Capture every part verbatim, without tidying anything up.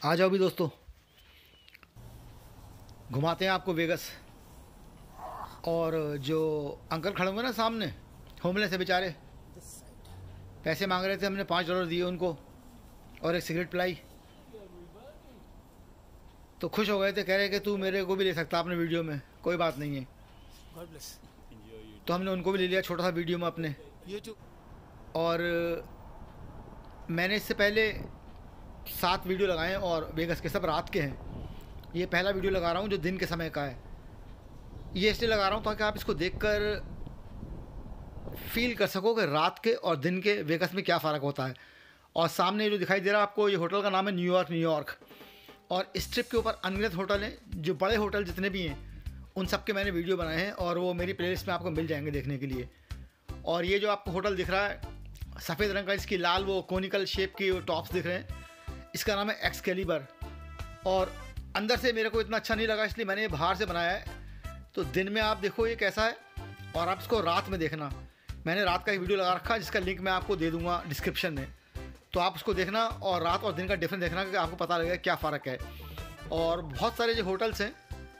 आ जाओ भी दोस्तों, घुमाते हैं आपको वेगस। और जो अंकल खड़े हुए ना सामने, होमलेस है बेचारे, पैसे मांग रहे थे, हमने पाँच डॉलर दिए उनको और एक सिगरेट पिलाई तो खुश हो गए थे। कह रहे कि तू मेरे को भी ले सकता अपने वीडियो में, कोई बात नहीं है। तो हमने उनको भी ले लिया छोटा सा वीडियो में अपने यूट्यूब। और मैंने इससे पहले सात वीडियो लगाए हैं और वेगस के सब रात के हैं। ये पहला वीडियो लगा रहा हूँ जो दिन के समय का है। ये इसलिए लगा रहा हूँ ताकि आप इसको देखकर फील कर सको कि रात के और दिन के वेगस में क्या फ़र्क होता है। और सामने जो दिखाई दे रहा है आपको, ये होटल का नाम है न्यूयॉर्क न्यूयॉर्क। और इस ट्रिप के ऊपर अनगिनत होटल हैं, जो बड़े होटल जितने भी हैं उन सब के मैंने वीडियो बनाए हैं और वो मेरी प्लेलिस्ट में आपको मिल जाएंगे देखने के लिए। और ये जो आपको होटल दिख रहा है सफ़ेद रंग का, इसकी लाल वो कोनिकल शेप की वो टॉप्स दिख रहे हैं, इसका नाम है एक्सकैलिबर। और अंदर से मेरे को इतना अच्छा नहीं लगा, इसलिए मैंने बाहर से बनाया है। तो दिन में आप देखो ये कैसा है और आप इसको रात में देखना। मैंने रात का एक वीडियो लगा रखा है जिसका लिंक मैं आपको दे दूँगा डिस्क्रिप्शन में, तो आप उसको देखना और रात और दिन का डिफरेंस देखना कि आपको पता लगेगा क्या फ़र्क है। और बहुत सारे जो होटल्स हैं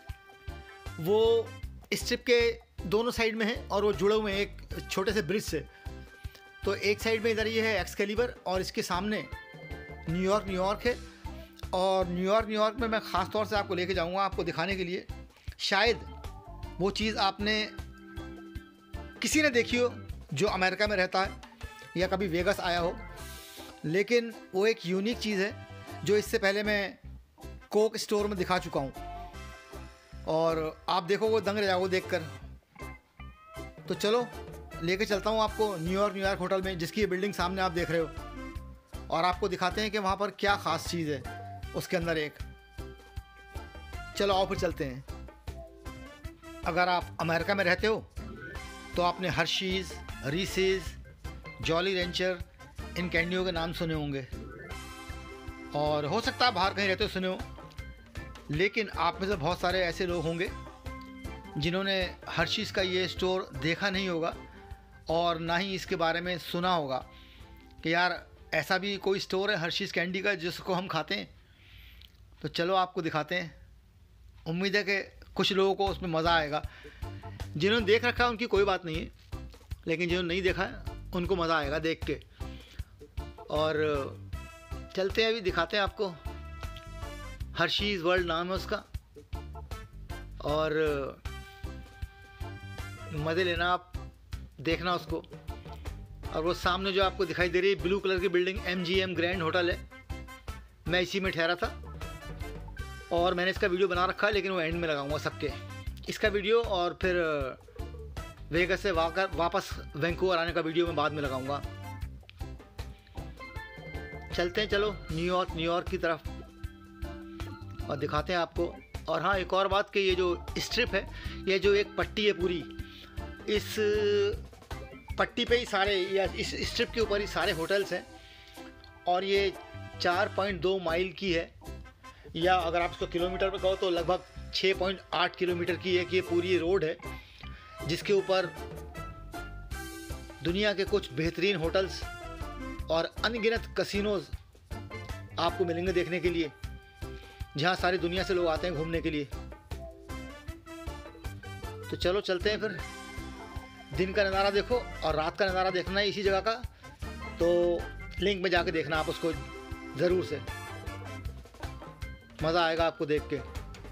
वो इस ट्रिप के दोनों साइड में हैं और वो जुड़े हुए हैं एक छोटे से ब्रिज से। तो एक साइड में इधर ये है एक्सकैलिबर और इसके सामने न्यूयॉर्क न्यूयॉर्क है। और न्यूयॉर्क न्यूयॉर्क में मैं ख़ास तौर से आपको लेके जाऊंगा आपको दिखाने के लिए। शायद वो चीज़ आपने किसी ने देखी हो जो अमेरिका में रहता है या कभी वेगस आया हो, लेकिन वो एक यूनिक चीज़ है जो इससे पहले मैं कोक स्टोर में दिखा चुका हूँ। और आप देखो वो दंग रह जाओगे देख कर। तो चलो लेके चलता हूँ आपको न्यूयॉर्क न्यूयॉर्क होटल में, जिसकी ये बिल्डिंग सामने आप देख रहे हो, और आपको दिखाते हैं कि वहाँ पर क्या ख़ास चीज़ है उसके अंदर एक। चलो आओ फिर चलते हैं। अगर आप अमेरिका में रहते हो तो आपने हर्शीज़, रीसेस, जॉली रेंचर, इन कैंडियों के नाम सुने होंगे, और हो सकता है बाहर कहीं रहते हो सुने हो। लेकिन आप में से बहुत सारे ऐसे लोग होंगे जिन्होंने हर्शीज़ का ये स्टोर देखा नहीं होगा और ना ही इसके बारे में सुना होगा कि यार ऐसा भी कोई स्टोर है हर्शीज़ कैंडी का जिसको हम खाते हैं। तो चलो आपको दिखाते हैं। उम्मीद है कि कुछ लोगों को उसमें मज़ा आएगा। जिन्होंने देख रखा है उनकी कोई बात नहीं है, लेकिन जिन्होंने नहीं देखा है उनको मज़ा आएगा देख के। और चलते हैं, अभी दिखाते हैं आपको। हर्शीज़ वर्ल्ड नाम है उसका, और मज़े लेना आप, देखना उसको। और वो सामने जो आपको दिखाई दे रही है ब्लू कलर की building, M G M grand hotel है। मैं इसी में ठहरा था और मैंने इसका वीडियो बना रखा है, लेकिन वो एंड में लगाऊंगा सबके इसका वीडियो। और फिर वेगस से वापस वैंकूवर आने का वीडियो मैं बाद में लगाऊंगा। चलते हैं, चलो न्यूयॉर्क न्यूयॉर्क की तरफ और दिखाते हैं आपको। और हाँ, एक और बात कि ये जो स्ट्रिप है, ये जो एक पट्टी है पूरी, इस पट्टी पे ही सारे, या इस स्ट्रिप के ऊपर ही सारे होटल्स हैं। और ये चार पॉइंट दो माइल की है, या अगर आप इसको किलोमीटर पे कहो तो लगभग छः पॉइंट आठ किलोमीटर की है कि ये पूरी रोड है, जिसके ऊपर दुनिया के कुछ बेहतरीन होटल्स और अनगिनत कसिनोज आपको मिलेंगे देखने के लिए, जहाँ सारी दुनिया से लोग आते हैं घूमने के लिए। तो चलो चलते हैं फिर। दिन का नज़ारा देखो और रात का नज़ारा देखना है इसी जगह का, तो लिंक में जाके देखना आप उसको ज़रूर से, मज़ा आएगा आपको देख के।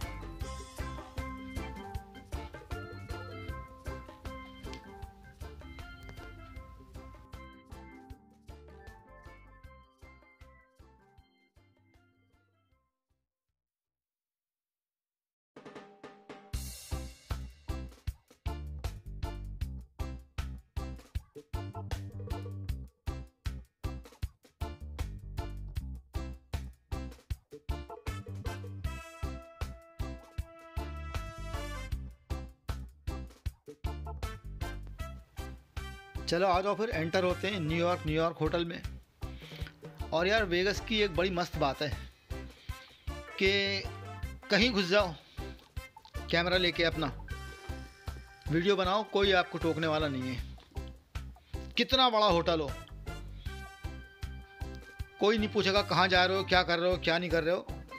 चलो आ जाओ फिर, एंटर होते हैं न्यूयॉर्क न्यूयॉर्क होटल में। और यार वेगस की एक बड़ी मस्त बात है कि कहीं घुस जाओ कैमरा लेके, अपना वीडियो बनाओ, कोई आपको टोकने वाला नहीं है। कितना बड़ा होटल हो, कोई नहीं पूछेगा कहाँ जा रहे हो, क्या कर रहे हो, क्या नहीं कर रहे हो।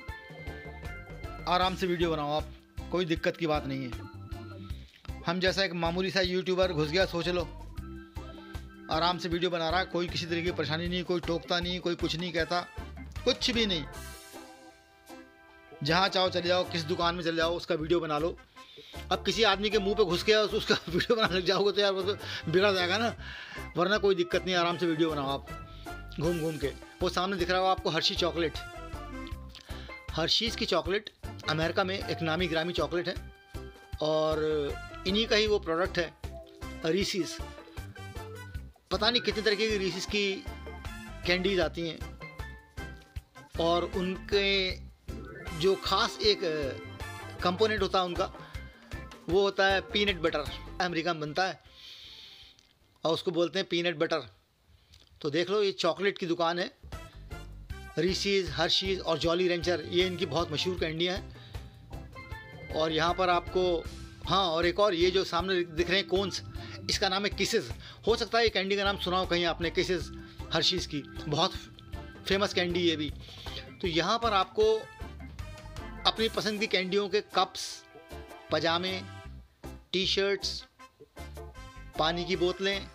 आराम से वीडियो बनाओ आप, कोई दिक्कत की बात नहीं है। हम जैसा एक मामूली सा यूट्यूबर घुस गया, सोच लो, आराम से वीडियो बना रहा है, कोई किसी तरीके की परेशानी नहीं, कोई टोकता नहीं, कोई कुछ नहीं कहता, कुछ भी नहीं। जहाँ चाहो चले जाओ, किस दुकान में चले जाओ, उसका वीडियो बना लो। अब किसी आदमी के मुंह पे घुस गया तो उसका वीडियो बनाने लग जाओगे तो यार वो तो बिगड़ जाएगा ना। वरना कोई दिक्कत नहीं, आराम से वीडियो बनाओ आप घूम घूम के। वो सामने दिख रहा होगा आपको हर्शी चॉकलेट। हर्शीज़ की चॉकलेट अमेरिका में एक नामी ग्रामी चॉकलेट है और इन्हीं का ही वो प्रोडक्ट है रीसीज़। पता नहीं कितने तरीके की रीसीज़ की कैंडीज आती हैं और उनके जो ख़ास एक कंपोनेंट होता है उनका, वो होता है पीनट बटर। अमेरिका में बनता है और उसको बोलते हैं पीनट बटर। तो देख लो, ये चॉकलेट की दुकान है। रीसीज़, हर्शीज़ और जॉली रेंचर, ये इनकी बहुत मशहूर कैंडियाँ हैं। और यहाँ पर आपको, हाँ, और एक और ये जो सामने दिख रहे हैं कोन्स, इसका नाम है किसेस। हो सकता है ये कैंडी का नाम सुना हो कहीं आपने, किसेस हर्शीज़ की, बहुत फेमस कैंडी ये भी। तो यहाँ पर आपको अपनी पसंद की कैंडियों के कप्स, पजामे, टी शर्ट्स, पानी की बोतलें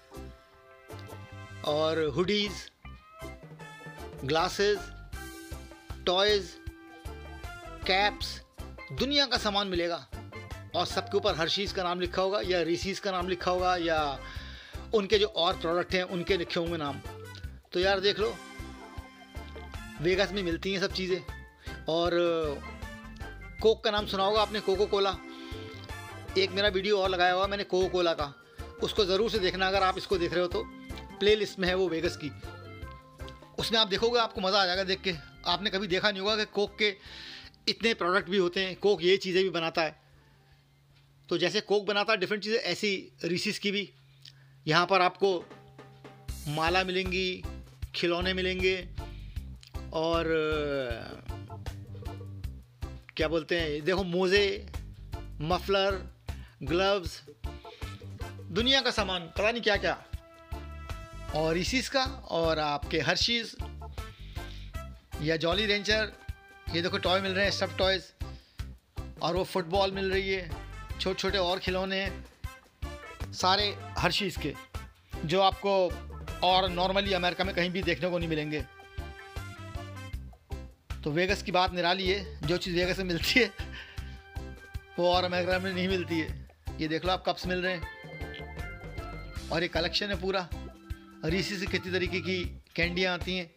और हुडीज़, ग्लासेस, टॉयज़, कैप्स, दुनिया का सामान मिलेगा। और सबके ऊपर हर्शीज़ का नाम लिखा होगा या रीसीज़ का नाम लिखा होगा या उनके जो और प्रोडक्ट हैं उनके लिखे होंगे नाम। तो यार देख लो, वेगास में मिलती हैं सब चीज़ें। और कोक का नाम सुना होगा आपने, कोको कोला। एक मेरा वीडियो और लगाया हुआ मैंने कोको कोला का, उसको ज़रूर से देखना अगर आप इसको देख रहे हो तो। प्ले लिस्ट में है वो वेगस की, उसमें आप देखोगे, आपको मज़ा आ जाएगा देख के। आपने कभी देखा नहीं होगा कि कोक के इतने प्रोडक्ट भी होते हैं, कोक ये चीज़ें भी बनाता है। तो जैसे कोक बनाता है डिफरेंट चीज़ें, ऐसी रीसीज़ की भी यहाँ पर आपको माला मिलेंगी, खिलौने मिलेंगे और क्या बोलते हैं, देखो, मोज़े, मफलर, ग्लव्स, दुनिया का सामान, पता नहीं क्या क्या। और रीसीज़ का और आपके हर्शीज़ या जॉली रेंचर, ये देखो टॉय मिल रहे हैं, सब टॉयज़। और वो फुटबॉल मिल रही है, छोटे छोटे और खिलौने हैं, सारे हर्शीज़ के, जो आपको और नॉर्मली अमेरिका में कहीं भी देखने को नहीं मिलेंगे। तो वेगस की बात निराली है, जो चीज़ वेगस में मिलती है वो और अमेरिका में नहीं मिलती है। ये देख लो, आप कप्स मिल रहे हैं और ये कलेक्शन है पूरा। रीसीज़ से कितनी तरीके की कैंडियाँ आती हैं,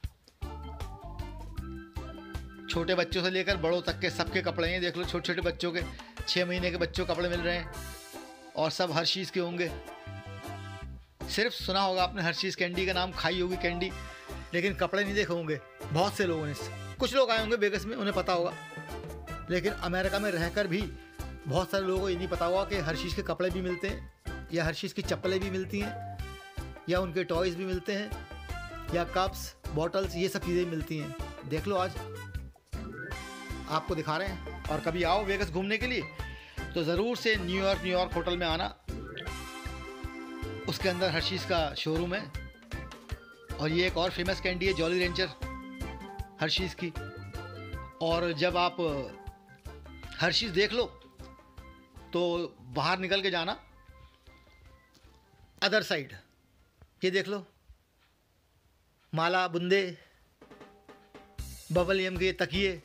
छोटे बच्चों से लेकर बड़ों तक के सबके कपड़े हैं। देख लो, छोटे छोटे बच्चों के, छः महीने के बच्चों को कपड़े मिल रहे हैं और सब हर्शीज़ के होंगे। सिर्फ सुना होगा आपने हर्शीज़ कैंडी का नाम, खाई होगी कैंडी, लेकिन कपड़े नहीं देखे होंगे बहुत से लोगों ने। कुछ लोग आए होंगे वेगस में, उन्हें पता होगा, लेकिन अमेरिका में रहकर भी बहुत सारे लोगों को ये नहीं पता होगा कि हर्शीज़ के कपड़े भी मिलते हैं या हर्शीज़ की चप्पलें भी मिलती हैं या उनके टॉयज़ भी मिलते हैं या कप्स, बॉटल्स, ये सब चीज़ें मिलती हैं। देख लो, आज आपको दिखा रहे हैं। और कभी आओ वेगस घूमने के लिए तो ज़रूर से न्यूयॉर्क न्यूयॉर्क होटल में आना, उसके अंदर हर्शीज़ का शोरूम है। और ये एक और फेमस कैंडी है जॉली रेंचर हर्शीज़ की। और जब आप हर्शीज़ देख लो तो बाहर निकल के जाना अदर साइड। ये देख लो, माला, बुंदे, बबल यम के तकिए,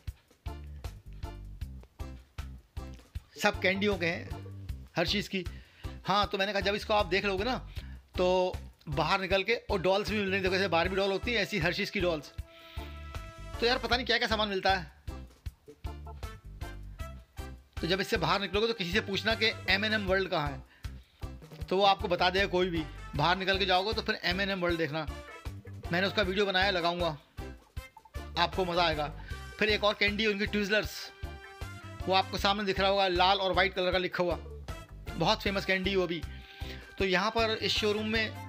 सब कैंडियों के हैं हर्शीज़ की। हाँ, तो मैंने कहा जब इसको आप देख लोगे ना तो बाहर निकल के, और डॉल्स भी मिल रही हैं, देखो जैसे बारबी डॉल होती है ऐसी हर्शीज़ की डॉल्स। तो यार पता नहीं क्या क्या सामान मिलता है। तो जब इससे बाहर निकलोगे तो किसी से पूछना कि एम एन एम वर्ल्ड कहाँ है, तो वो आपको बता देगा कोई भी। बाहर निकल के जाओगे तो फिर एम एन एम वर्ल्ड देखना, मैंने उसका वीडियो बनाया, लगाऊंगा, आपको मज़ा आएगा। फिर एक और कैंडी उनकी ट्विज़लर्स, वो आपको सामने दिख रहा होगा, लाल और वाइट कलर का लिखा हुआ, बहुत फेमस कैंडी वो भी। तो यहाँ पर इस शोरूम में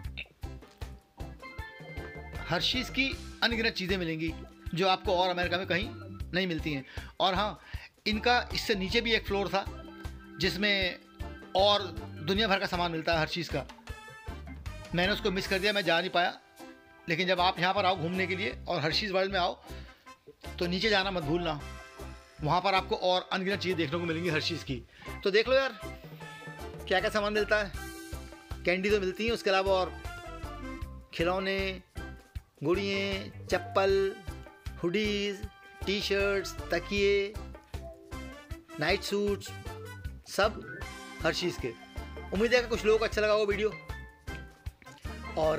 हर्शीज़ की अनगिनत चीज़ें मिलेंगी जो आपको और अमेरिका में कहीं नहीं मिलती हैं। और हाँ, इनका इससे नीचे भी एक फ्लोर था जिसमें और दुनिया भर का सामान मिलता है हर्शीज़ का। मैंने उसको मिस कर दिया, मैं जा नहीं पाया। लेकिन जब आप यहाँ पर आओ घूमने के लिए और हर्शीज़ वर्ल्ड में आओ तो नीचे जाना मत भूलना, वहाँ पर आपको और अनगिनत चीज़ें देखने को मिलेंगी हर्शीज़ की। तो देख लो यार क्या क्या सामान मिलता है। कैंडी तो मिलती है, उसके अलावा और खिलौने, गुड़ियाँ, चप्पल, हुडीज़, टी शर्ट्स, तकिए, नाइट सूट्स, सब हर्शीज़ के। उम्मीद है कि कुछ लोगों को अच्छा लगा वो वीडियो। और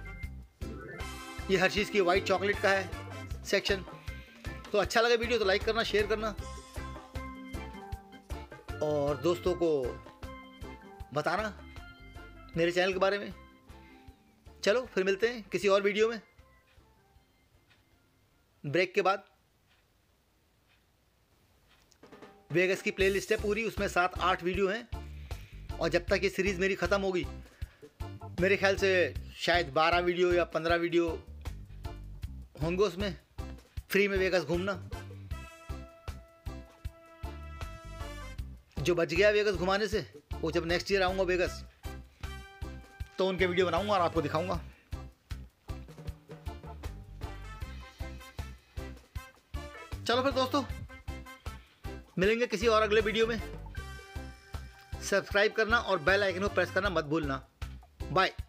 ये हर्शीज़ की वाइट चॉकलेट का है सेक्शन। तो अच्छा लगा वीडियो तो लाइक करना, शेयर करना और दोस्तों को बताना मेरे चैनल के बारे में। चलो फिर मिलते हैं किसी और वीडियो में ब्रेक के बाद। वेगस की प्लेलिस्ट है पूरी, उसमें सात आठ वीडियो हैं और जब तक ये सीरीज़ मेरी ख़त्म होगी मेरे ख्याल से शायद बारह वीडियो या पंद्रह वीडियो होंगे उसमें। फ्री में वेगस घूमना, जो बच गया वेगस घुमाने से वो जब नेक्स्ट ईयर आऊँगा वेगस तो उनके वीडियो बनाऊंगा और आपको दिखाऊंगा। चलो फिर दोस्तों मिलेंगे किसी और अगले वीडियो में। सब्सक्राइब करना और बेल आइकन को प्रेस करना मत भूलना। बाय।